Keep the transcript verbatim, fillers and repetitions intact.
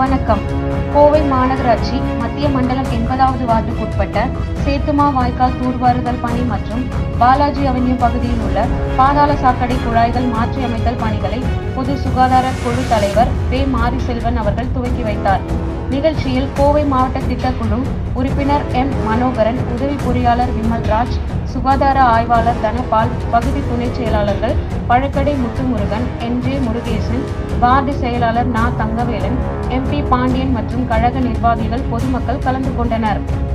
வணக்கம். கோவை மாநகராட்சி மத்திய மண்டலம் எண்பதாவது வார்டுக்குட்பட்ட சேத்துமா வாய்க்கால் தூர்வாறுதல் பணி மற்றும் பாலாஜி அவென்யூ பகுதியில் உள்ள பாதாள சாக்கடை குழாய்கள் மாற்றியமைத்தல் பணிகளை பொது சுகாதார குழு தலைவர் வே மாரிசெல்வன் அவர்கள் துவக்கி வைத்தார். நிகழ்ச்சியில் கோவை மாவட்ட திட்டக்குழு உறுப்பினர் எம் மனோகரன், உதவி பொறியாளர் விமல்ராஜ், சுகாதார ஆய்வாளர் தனபால், பகுதி துணை செயலாளர்கள் பழக்கடை Muthumurugan, N J Murugesan, ward செயலாளர் நா தங்கவேலன், எம் பி பாண்டியன் மற்றும் கழக நிர்வாகிகள், பொதுமக்கள் கலந்து கொண்டனர்.